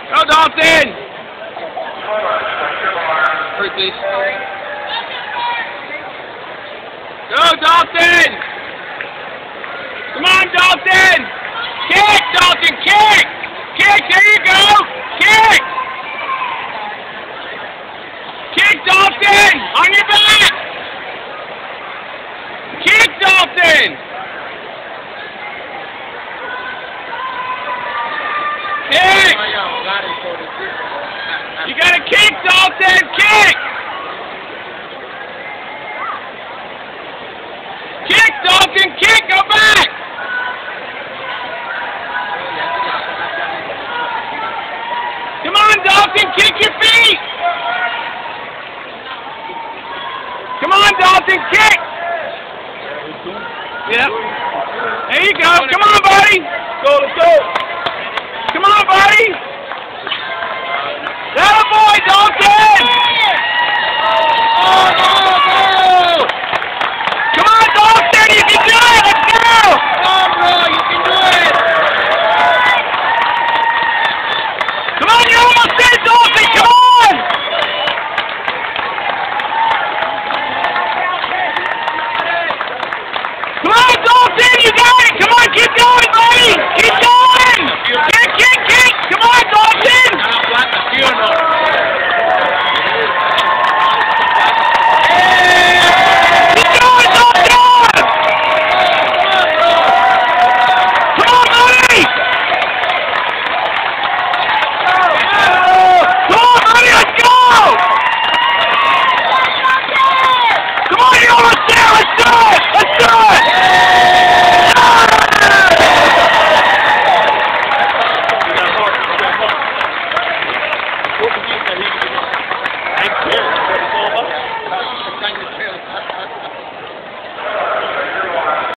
Go, Dalton! Hurry, please. Go, Dalton! Come on, Dalton! Kick, Dalton, kick! Kick, there you go! Kick! Kick, Dalton! On your back! Kick, Dalton! Kick! You gotta kick, Dalton! Kick! Kick, Dalton! Kick! Go back! Come on, Dalton! Kick your feet! Come on, Dalton! Kick! Yep. There you go. Come on, buddy! Go, let's go!